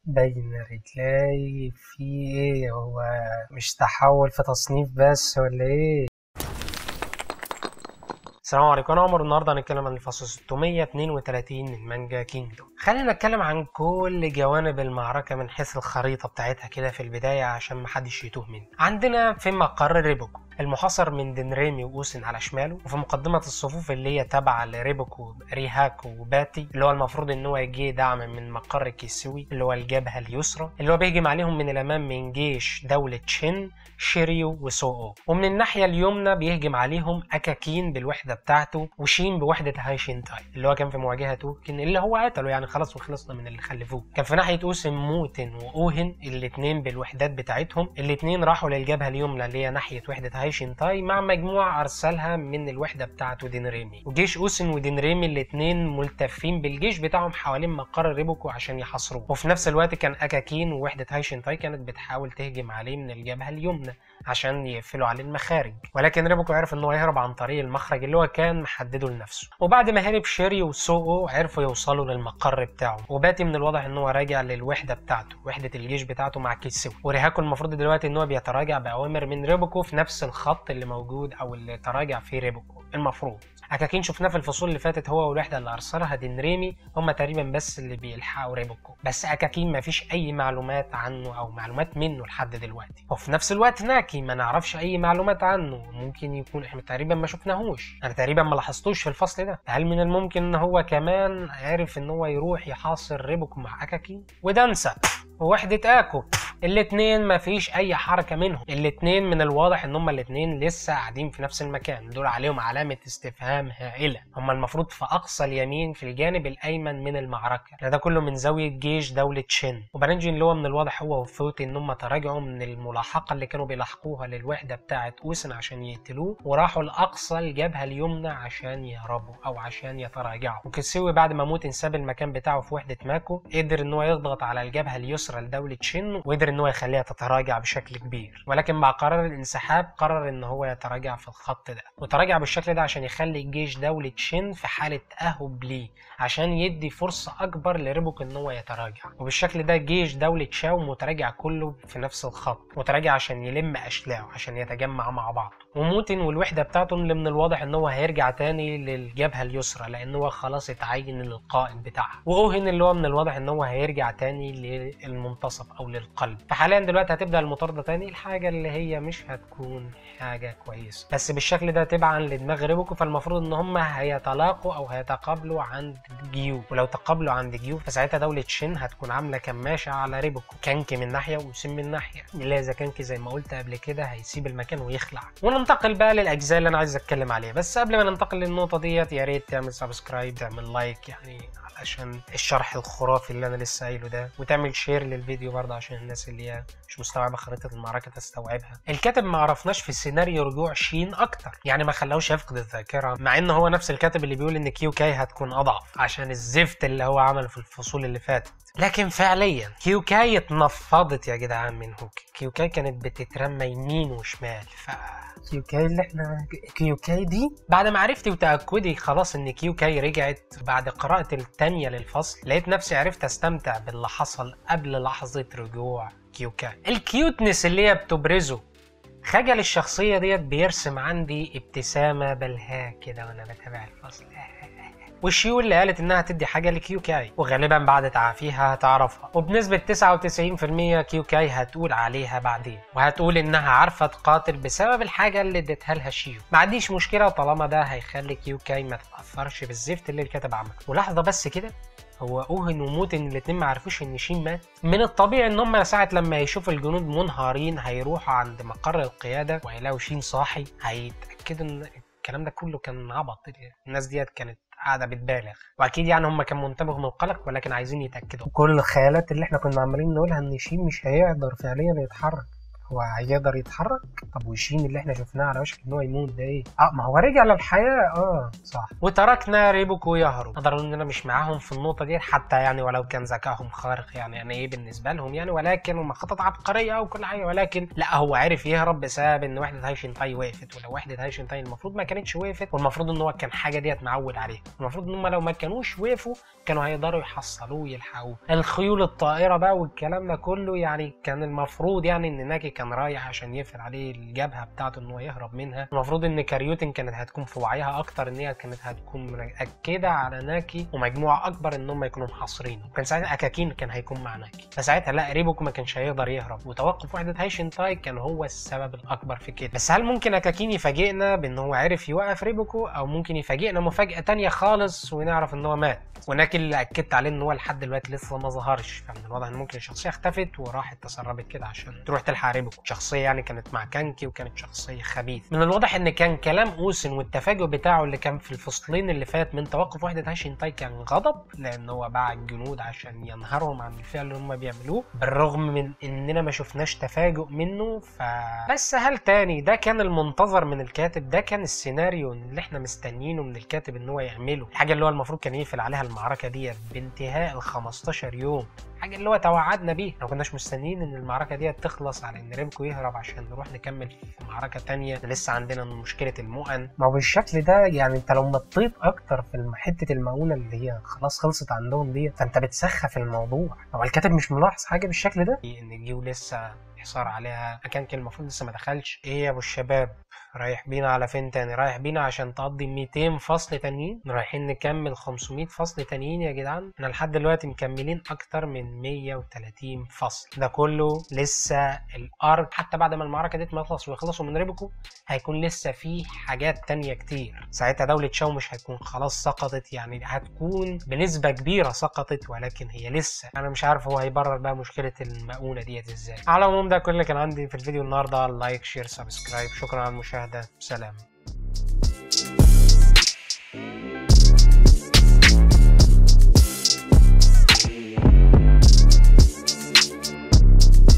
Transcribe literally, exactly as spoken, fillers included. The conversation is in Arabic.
بين رجلاي في ايه؟ هو مش تحول في تصنيف بس ولا ايه؟ السلام عليكم، انا عمر. النهارده هنتكلم عن الفصل ستمية واتنين وتلاتين من مانجا كينجدوم. خلينا نتكلم عن كل جوانب المعركه من حيث الخريطه بتاعتها كده في البدايه عشان محدش يتوه مني. عندنا في مقر ريبوكو المحاصر من دنريمي وأوسن على شماله، وفي مقدمة الصفوف اللي هي تابعة لريبوكو ريهاكو وباتي اللي هو المفروض ان هو يجي دعم من مقر كيسوي اللي هو الجبهة اليسرى اللي هو بيهجم عليهم من الامام من جيش دولة شين شيريو وسوءو، ومن الناحية اليمنى بيهجم عليهم أكاكين بالوحدة بتاعته وشين بوحدة هايشينتاي اللي هو كان في مواجهة توكن اللي هو قتله، يعني خلاص وخلصنا من اللي خلفوه. كان في ناحية أوسن موتن وأوهن الاتنين بالوحدات بتاعتهم، الاتنين راحوا للجبهة اليمنى اللي هي ناحية وحدة هايشينتاي مع مجموعة أرسلها من الوحدة بتاعته دينريمي. وجيش أوسن ودينريمي الاتنين ملتفين بالجيش بتاعهم حوالين مقر ريبوكو عشان يحاصروه، وفي نفس الوقت كان أكاكين ووحدة هايشينتاي كانت بتحاول تهجم عليه من الجبهة اليمنى عشان يقفلوا عليه المخارج، ولكن ريبوكو عرف ان هو يهرب عن طريق المخرج اللي هو كان محدده لنفسه. وبعد ما هرب شيري وسوءو عرفوا يوصلوا للمقر بتاعه، وباتي من الواضح ان هو راجع للوحده بتاعته، وحده الجيش بتاعته مع كيسوي. وريهاكو المفروض دلوقتي ان هو بيتراجع باوامر من ريبوكو في نفس الخط اللي موجود او اللي تراجع فيه ريبوكو المفروض. أكاكين شفناه في الفصول اللي فاتت هو والوحده اللي ارسلها دينريمي هم تقريبا بس اللي بيلحقوا ريبوكو، بس أكاكين ما فيش اي معلومات عنه او معلومات منه لحد دلوقتي. وفي نفس الوقت ناكي ما نعرفش اي معلومات عنه، ممكن يكون احنا تقريبا ما شفناهوش، انا تقريبا ما لاحظتوش في الفصل ده. هل من الممكن ان هو كمان عرف ان هو يروح يحاصر ريبوكو مع أكاكين ودانسا ووحدة اكو؟ الاتنين مفيش اي حركة منهم، الاتنين من الواضح ان هما الاتنين لسه قاعدين في نفس المكان، دول عليهم علامة استفهام هائلة. هما المفروض في اقصى اليمين في الجانب الايمن من المعركة، ده كله من زاوية جيش دولة شين. وبرنجي اللي هو من الواضح هو وفوتي ان هما تراجعوا من الملاحقة اللي كانوا بيلاحقوها للوحدة بتاعة اوسن عشان يقتلوه، وراحوا لاقصى الجبهة اليمنى عشان يهربوا او عشان يتراجعوا. وكيسوي بعد ما موتن ساب المكان بتاعه في وحدة ماكو قدر ان هو يضغط على الجبهة اليسرى لدولة شين، وقدر ان هو يخليها تتراجع بشكل كبير. ولكن مع قرار الانسحاب قرر ان هو يتراجع في الخط ده، وتراجع بالشكل ده عشان يخلي جيش دولة شين في حالة تأهب ليه، عشان يدي فرصة اكبر لريبوك ان هو يتراجع. وبالشكل ده جيش دولة شاو متراجع كله في نفس الخط، متراجع عشان يلم اشلاعه عشان يتجمع مع بعض. وموتن والوحدة بتاعته اللي من الواضح ان هو هيرجع تاني للجبهة اليسرى لان هو خلاص اتعين للقائد بتاعها. واوهن اللي هو من الواضح ان هو هيرجع تاني للمنتصف او للقلب. فحاليا دلوقتي هتبدا المطارده تاني، الحاجه اللي هي مش هتكون حاجه كويسه، بس بالشكل ده تبعا لدماغ ريبوكو فالمفروض ان هم هيتلاقوا او هيتقابلوا عند جيو، ولو تقابلوا عند جيو فساعتها دوله شين هتكون عامله كماشه على ريبوكو، كانكي من ناحيه وسم من ناحيه، اللي اذا كانكي زي ما قلت قبل كده هيسيب المكان ويخلع. وننتقل بقى للاجزاء اللي انا عايز اتكلم عليها، بس قبل ما ننتقل للنقطه ديت يا ريت تعمل سبسكرايب، تعمل لايك يعني عشان الشرح الخرافي اللي انا لسه قايله ده، وتعمل شير للفيديو برضه عشان الناس اللي هي مش مستوعبه خريطه المعركه تستوعبها. الكاتب ما عرفناش في السيناريو رجوع شين اكتر، يعني ما خلاهوش يفقد الذاكره، مع ان هو نفس الكاتب اللي بيقول ان كيو كاي هتكون اضعف عشان الزفت اللي هو عمله في الفصول اللي فاتت. لكن فعليا كيو كاي اتنفضت يا جدعان من هوكي، كيو كاي كانت بتترمى يمين وشمال. ف كيو كاي اللي احنا كيو كاي دي بعد ما عرفتي وتأكدي خلاص ان كيو كاي رجعت بعد قراءة التانية للفصل، لقيت نفسي عرفت استمتع باللي حصل قبل لحظة رجوع كيو كاي. الكيوتنس اللي هي بتبرزه، خجل الشخصية ديت بيرسم عندي ابتسامة بلهاء كده وانا بتابع الفصل. والشيو اللي قالت انها تدي حاجه لكيو كاي، وغالبا بعد تعافيها هتعرفها، وبنسبه تسعة وتسعين في المية كيو كاي هتقول عليها بعدين، وهتقول انها عارفه تقاتل بسبب الحاجه اللي اديتها لها شيو. ما عنديش مشكله طالما ده هيخلي كيو كاي ما تتاثرش بالزفت اللي الكاتب عمله. ولحظه بس كده، هو اوهن وموتن الاتنين ما عرفوش ان شين مات؟ من الطبيعي ان هم ساعه لما يشوفوا الجنود منهارين هيروحوا عند مقر القياده ويلاقوا شين صاحي، هيتاكدوا ان الكلام ده كله كان عبط، الناس ديت كانت قاعده بتبالغ، واكيد يعني هم كانوا منتبهوا من القلق ولكن عايزين يتاكدوا. كل الخيالات اللي احنا كنا عمالين نقولها ان شين مش هيقدر فعليا يتحرك، هو هيقدر يتحرك؟ طب وشين اللي احنا شفناه على وشك ان هو يموت ده ايه؟ اه ما هو رجع للحياه. اه صح. وتركنا ريبوكو يهرب. اقدر اقول ان انا مش معاهم في النقطه دي حتى يعني، ولو كان ذكائهم خارق يعني يعني ايه بالنسبه لهم يعني، ولكن هم خطط عبقريه وكل حاجه، ولكن لا هو عرف يهرب بسبب ان وحده هايشنتاي وقفت. ولو وحده هايشنتاي المفروض ما كانتش وقفت، والمفروض ان هو كان حاجه ديت معود عليها، المفروض ان هم لو ما كانوش وقفوا كانوا هيقدروا يحصلوه يلحقوه. الخيول الطائره بقى والكلام ده كله يعني، كان المفروض يعني ان ناكي كان رايح عشان يقفل عليه الجبهه بتاعته ان هو يهرب منها. المفروض ان كاريوتن كانت هتكون في وعيها اكتر، ان هي كانت هتكون مأكده على ناكي ومجموعه اكبر ان هم يكونوا محاصرينه. وكان ساعتها اكاكين كان هيكون مع ناكي، فساعتها لا ريبوكو ما كانش هيقدر يهرب، وتوقف وحده هايشنتاي كان هو السبب الاكبر في كده. بس هل ممكن اكاكين يفاجئنا بان هو عرف يوقف ريبوكو، او ممكن يفاجئنا مفاجاه تانية خالص ونعرف ان هو مات؟ وناكي اللي اكدت عليه ان هو لحد دلوقتي لسه ما ظهرش، فمن الواضح ان ممكن الشخصيه اختفت وراحت تسربت كده عشان تروح تلحق ريبوكو. شخصيه يعني كانت مع كانكي وكانت شخصيه خبيث. من الواضح ان كان كلام اوسن والتفاجؤ بتاعه اللي كان في الفصلين اللي فات من توقف وحده هايشنتاي كان غضب، لان هو باع الجنود عشان ينهرهم عن الفعل اللي هم بيعملوه، بالرغم من اننا ما شفناش تفاجؤ منه. ف بس هل تاني ده كان المنتظر من الكاتب؟ ده كان السيناريو اللي احنا مستنيينه من الكاتب ان هو يعمله، الحاجه اللي هو المفروض كان يقفل عليها المعركه دي بانتهاء ال خمستاشر يوم، حاجه اللي هو توعدنا بيه. ما كناش مستنيين ان المعركه دي تخلص على ان ريبوكو يهرب عشان نروح نكمل في معركه تانية. لسه عندنا مشكله المؤن. ما هو بالشكل ده يعني انت لو مطيت اكتر في حته المؤونه اللي هي خلاص خلصت عندهم دي، فانت بتسخف الموضوع. هو الكاتب مش ملاحظ حاجه بالشكل ده؟ ان جيو لسه حصار عليها، كان كان المفروض لسه ما دخلش. ايه يا ابو الشباب رايح بينا على فين تاني؟ رايح بينا عشان تقضي ميتين فصل تانيين؟ رايحين نكمل خمسمية فصل تانيين يا جدعان؟ احنا لحد دلوقتي مكملين اكتر من مية وتلاتين فصل، ده كله لسه الارك. حتى بعد ما المعركه دي تخلص ويخلصوا من ريبوكو هيكون لسه في حاجات تانية كتير. ساعتها دوله شاو مش هتكون خلاص سقطت، يعني هتكون بنسبه كبيره سقطت، ولكن هي لسه. انا مش عارف هو هيبرر بقى مشكله المؤونه ديت ازاي. على العموم ده كل اللي كان عندي في الفيديو النهارده. لايك شير سبسكرايب، شكرا على المشاهده، سلام.